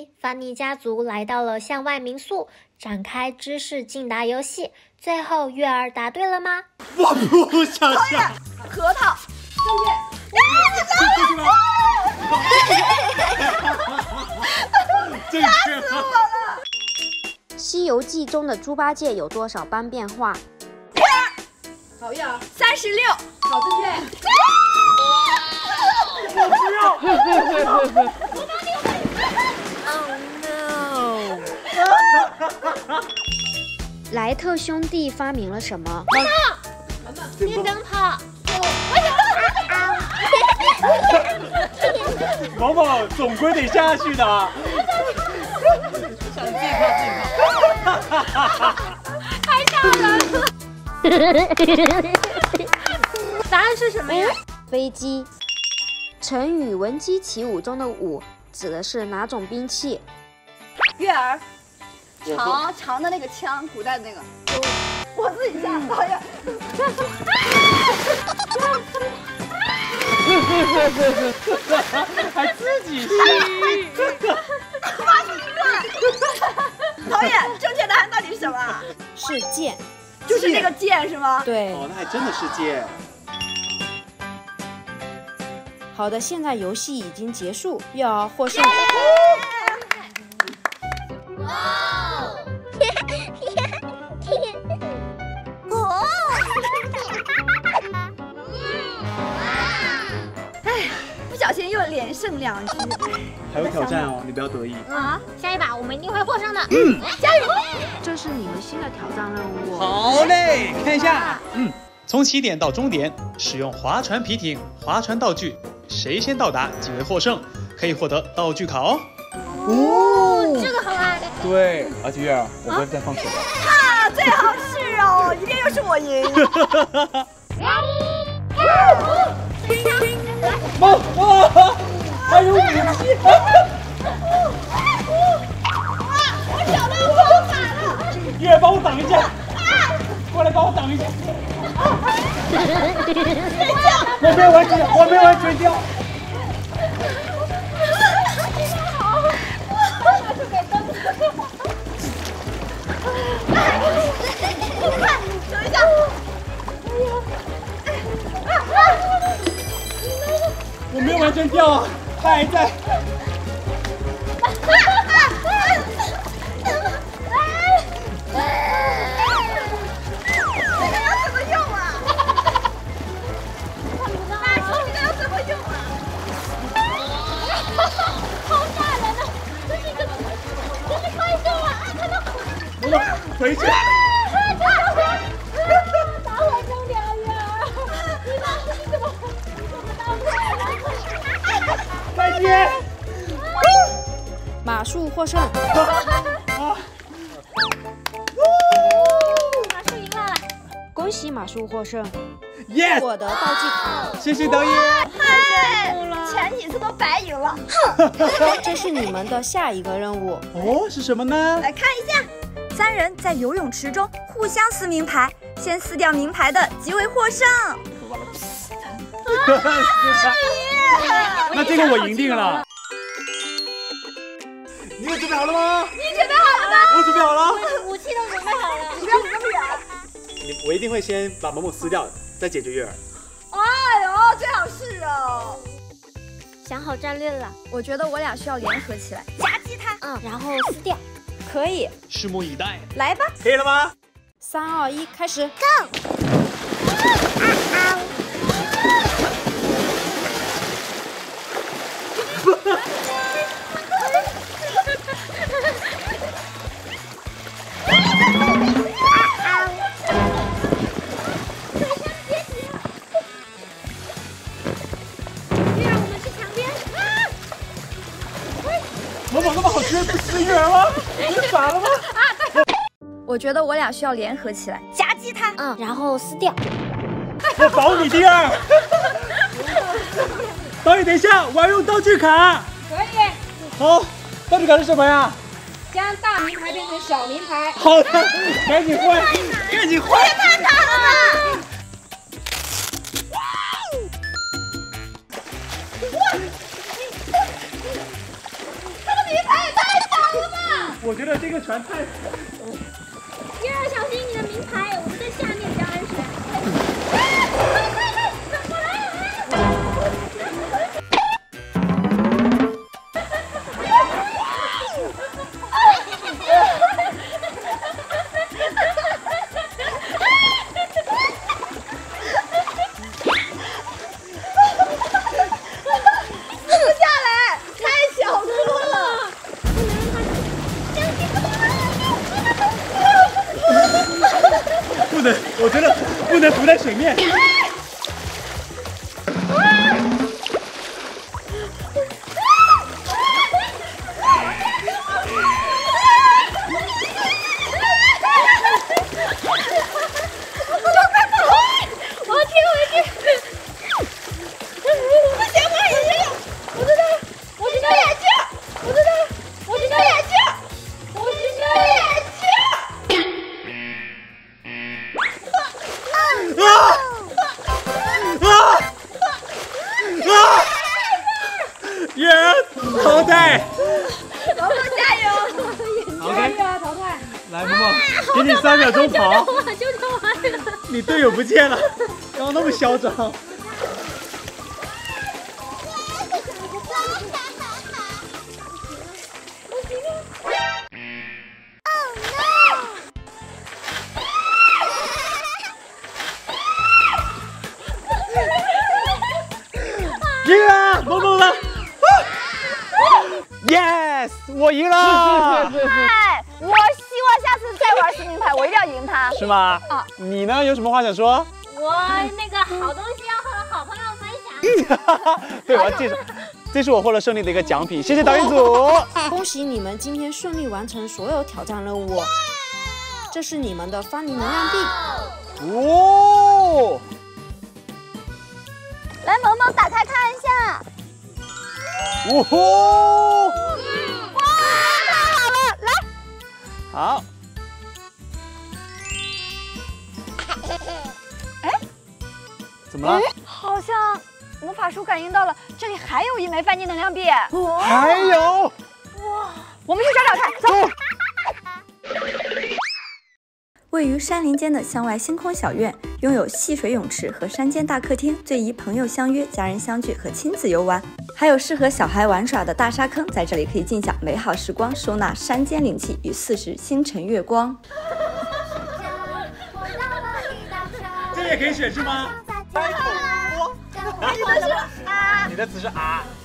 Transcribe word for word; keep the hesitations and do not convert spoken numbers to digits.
期，凡妮家族来到了向外民宿，展开知识竞答游戏。最后，月儿答对了吗？ 我不想想。 核桃。 正确。吓死我了！ 《西游记》中的猪八戒有多少般变化？ 好呀，三十六。好，正确。 我不要。 Oh no！ 莱特兄弟发明了什么？ 电灯泡。 毛毛总归得下去的。想自己看自己看。 太吓人了。答案是什么呀？ 飞机。成语“闻鸡起舞”中的“舞”指的是哪种兵器？ 月儿，长长的那个枪，古代的那个。我自己下导演。 还自己吸。 发明了。导演，正确答案到底是什么？ 是剑。 就是那个剑是吗？ 对。 哦，那还真的是剑。 好的，现在游戏已经结束，月儿获胜。 哇！ 哎，不小心又连胜两局。 还有挑战哦，你不要得意啊！下一把我们一定会获胜的。 嗯， 加油！ 这是你们新的挑战任务。 好嘞，看一下。 嗯，从起点到终点，使用划船皮艇、划船道具，谁先到达即为获胜，可以获得道具卡哦。 哦，这个好玩。 对，而且月儿，我不会再放手了。 啊，最好是哦，一定又是我赢。 妈妈，还有武器。 我找到方法了。 月儿，帮我挡一下。过来帮我挡一下。我没有完全，我没有完全掉。 等一下。 我没有完全掉啊，他还在。 这个要怎么用啊？大叔，这个要怎么用啊？ 好吓人啊！这是一个，这是怪兽啊！啊，看到。 我们回去。 打我中两元！你把你怎么你怎么打我？ 再见。 马术获胜。 啊！ 马术赢了！ 恭喜马术获胜， Yes， 获得道具卡。 谢谢导演。 嗨，前几次都白赢了。 这是你们的下一个任务。 哦，是什么呢？ 来看一下，三人在游泳池中互相撕名牌，先撕掉名牌的即为获胜。 那这个我赢定了。你也准备好了吗？ 你准备好了吗？ 我准备好了。 武器都准备好了。 你不要离那么远。 你我一定会先把某某撕掉，再解决月儿。 哎呦，最好是哦。 想好战略了。 我觉得我俩需要联合起来夹击他。 嗯，然后撕掉。 可以， 拭目以待。 来吧。 可以了吗？ 三二一，开始。 Go！ 某某那么好吃，不撕月儿吗？你傻了吗？ 我觉得我俩需要联合起来夹击他。 嗯，然后撕掉。 我保你第二。导演，等一下，我要用道具卡。 可以。 好，道具卡是什么呀？ 将大名牌变成小名牌。 好的，赶紧换，赶紧换。 也太大了吧！他的名牌也太我觉得这个船太…… 月儿，小心你的名牌，我们在下面比较安全。 不能，我觉得不能浮在水面。月儿淘汰， 萌萌加油 ！OK， 月儿淘汰。 来，萌萌，给你三秒钟跑。 我救救我！ 你队友不见了，刚刚那么嚣张。赢了，萌萌了 ！Yes， 我赢了！ 哎，我希望下次再玩新名牌，我一定要赢他。 是吗？ 啊， 你呢？有什么话想说？ 我那个好东西要和好朋友分享。 对，我要介绍，这是我获得胜利的一个奖品，谢谢导演组。 恭喜你们今天顺利完成所有挑战任务，这是你们的芳龄能量币。 哦， 来，萌萌打开看一下。 哦吼！ 哇，太好了，来。 好。 哎， 怎么了？ 好像魔法书感应到了，这里还有一枚范尼能量币。 还有。 哇，我们去找找看，走。 位于山林间的向外星空小院，拥有戏水泳池和山间大客厅，最宜朋友相约、家人相聚和亲子游玩。还有适合小孩玩耍的大沙坑，在这里可以尽享美好时光，收纳山间灵气与四时星辰月光。 这也可以选是吗？ 你的是啊， 你的词是啊。